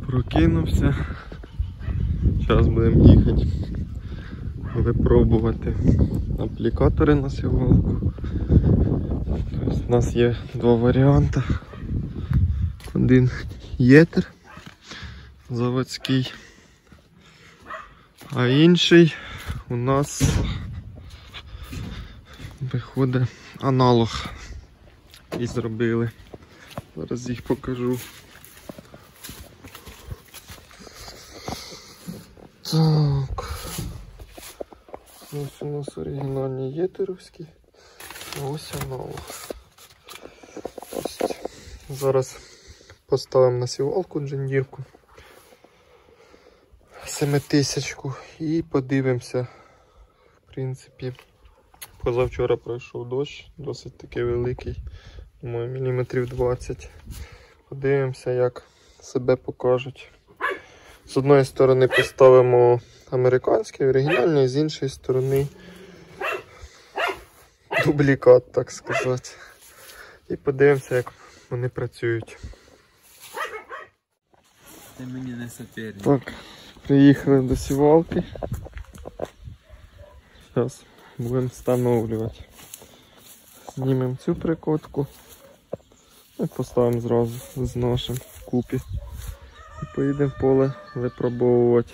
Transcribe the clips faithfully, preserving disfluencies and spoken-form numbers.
Прокинувся. Зараз будемо їхати випробувати аплікатори на сівалку. Тобто у нас є два варіанти. Один єтер заводський, а інший у нас виходить аналог. І зробили. Зараз їх покажу. Так. Ось у нас оригінальні єтеровські, а ось аналог. Ось. Зараз поставимо на сівалку джендірку семитисячку і подивимося. В принципі, позавчора пройшов дощ, досить таки великий, думаю, міліметрів двадцять. Подивимося, як себе покажуть. З одної сторони поставимо американський, оригінальний, з іншої сторони дублікат, так сказати. І подивимося, як вони працюють. Ти мені не соперник. Так, приїхали до сівалки. Зараз будемо встановлювати. Знімемо цю прикотку і поставимо зразу з нашим вкупі. І поїдемо в поле випробовувати.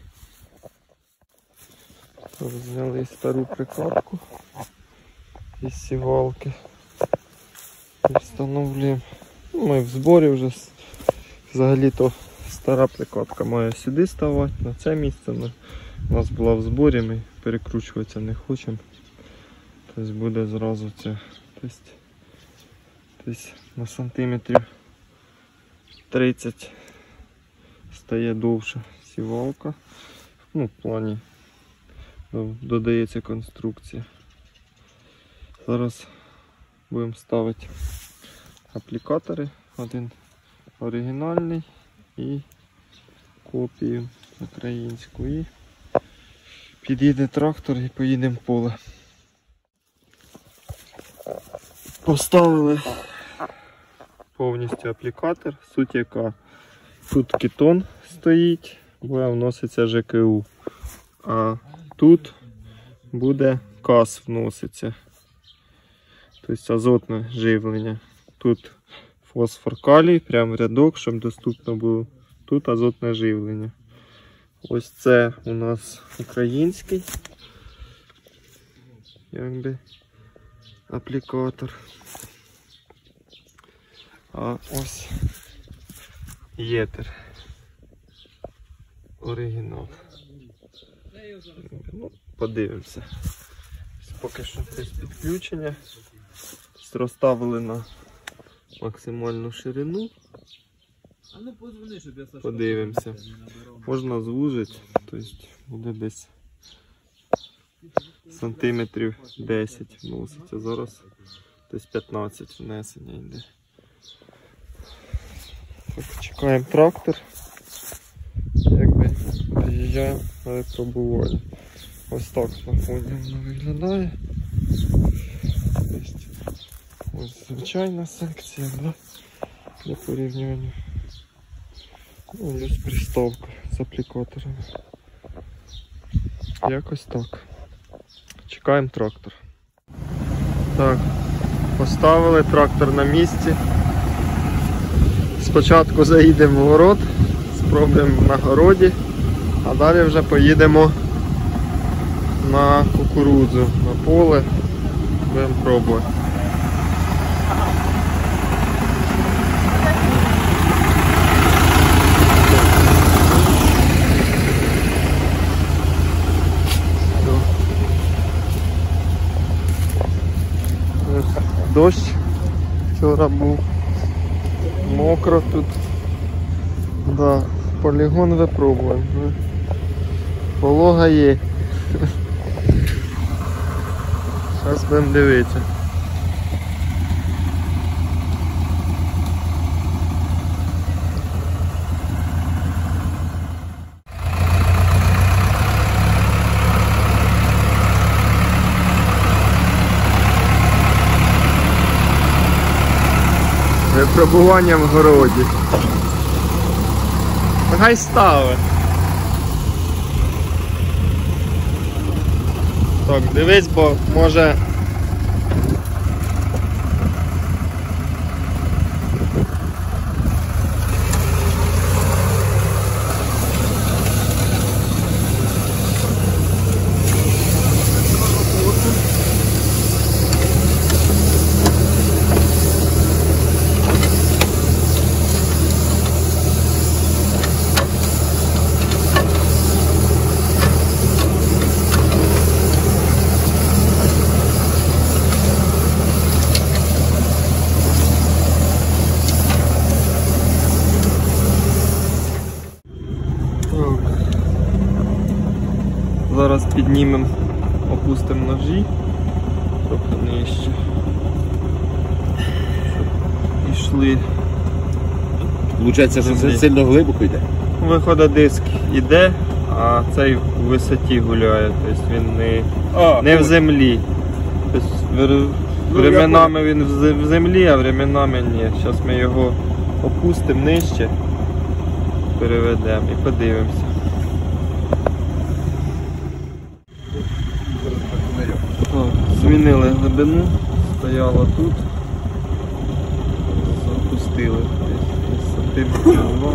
Зняли стару прикладку із сівалки і встановлюємо. Ми в зборі вже, взагалі-то стара прикладка має сюди ставати, на це місце. У нас була в зборі, ми перекручуватися не хочемо. Тобто буде зразу це. Тобто, тобто на сантиметрів тридцять стає довша сівалка. Ну, в плані додається конструкція. Зараз будемо ставити аплікатори. Один оригінальний і копію українську. І під'їде трактор і поїдемо в поле. Поставили повністю аплікатор, суть яка тут кетон стоїть, буде вноситься ЖКУ, а тут буде каз вноситься, тобто азотне живлення. Тут фосфор калій, прямо рядок, щоб доступно було. Тут азотне живлення. Ось це у нас український якби аплікатор. А ось єтер. Оригінал. Ну, подивимося. Поки що без підключення. Розставили на максимальну ширину. Подивимося. Можна звужити, тобто буде десь сантиметрів десять вноситься. Зараз десь п'ятнадцять внесення йде. Так, чекаємо трактор. Якби приїжджаємо на випробування. Ось так на фоні воно виглядає. Ось звичайна секція, да? Для порівняння. Ну, ось приставка з аплікаторами. Якось так. Чекаємо трактор. Так, поставили трактор на місці. Спочатку заїдемо в город, спробуємо на городі, а далі вже поїдемо на кукурудзу, на поле, будемо пробувати. Дощ вчора був, мокро тут, да, полігон випробуємо, волога є, зараз будемо дивитися. Випробування в городі. Хай ставить. Так, дивись, бо може... Зараз піднімемо, опустимо ножі трохи нижче, щоб йшли. Получається, що це сильно глибоко йде? Виходить, диск іде, а цей в висоті гуляє, тобто він не, А, не в землі. Тобто, вер- временами він в зе- в землі, а временами ні. Зараз ми його опустимо нижче, переведемо і подивимося. Так, змінили глибину, стояла тут, запустили десь сантиметрів два,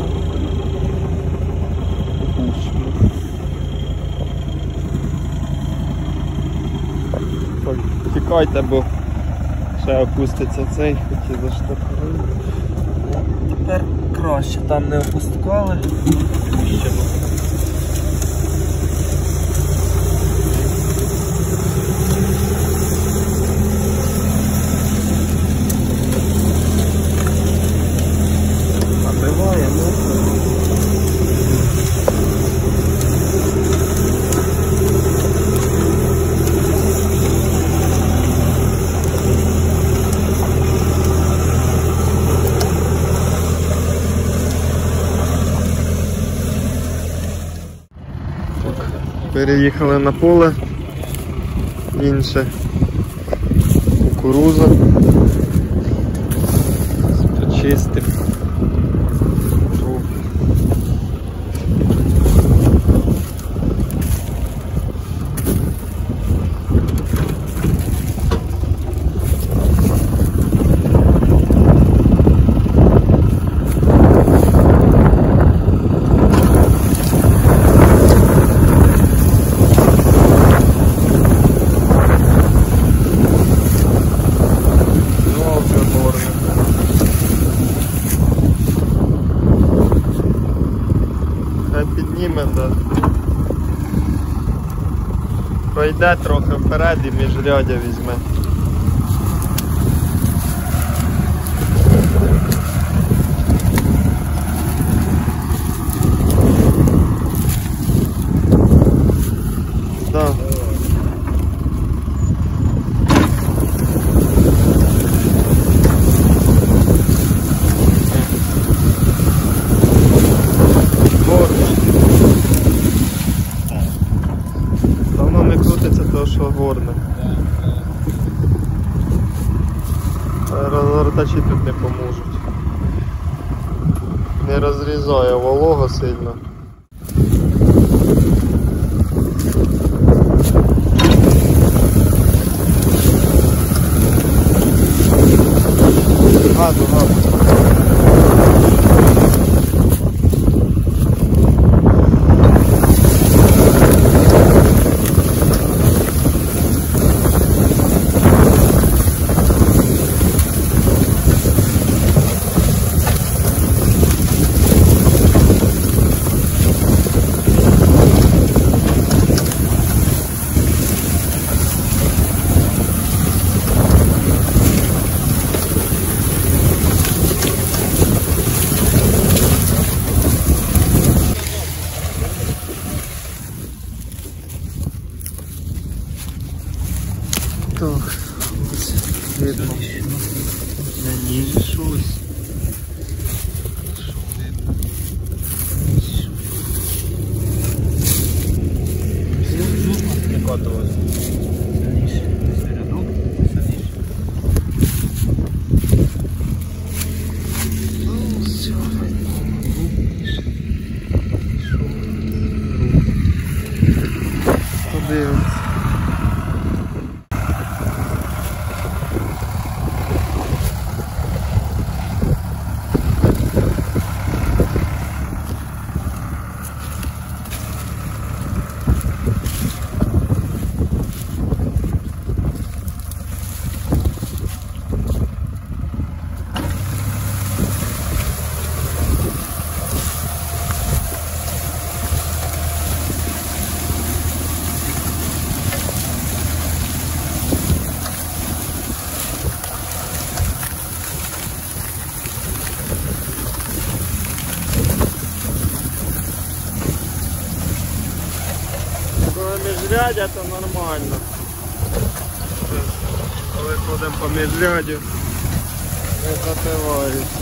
пушимо. Так, тікайте, бо ще опуститься цей, хотів заштовхнути. Тепер краще, там не опускали. Пущимо. Набиває, ну. Переїхали на поле, інше кукуруза, почистив. Підніме, да. Пройде трохи вперед і міжрядя візьме. Да. Давно не крутиться, то що горне. Розгортачі тут не поможуть. Не розрізає, волого сильно. Газу, газу. міжрядя, то нормально. Коли ходимо по міжряді, не запивається.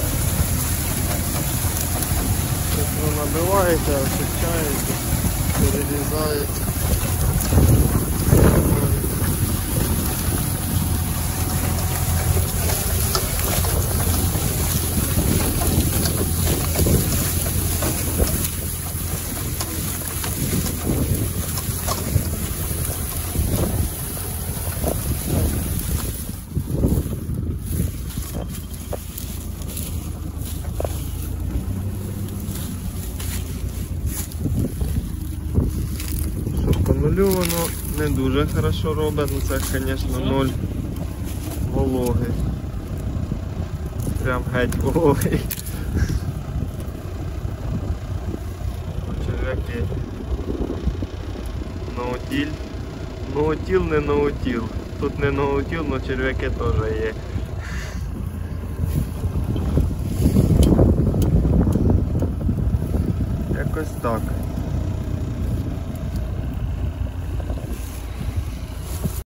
Воно набивається, очищається, перерізається. Нулю воно не дуже хорошо робить, ну це, звісно, ноль вологи. Прям геть вологий. Черв'яки. Ноутіль. Ноутіл не ноутіл. Тут не ноутіл, але черв'яки теж є. Якось так.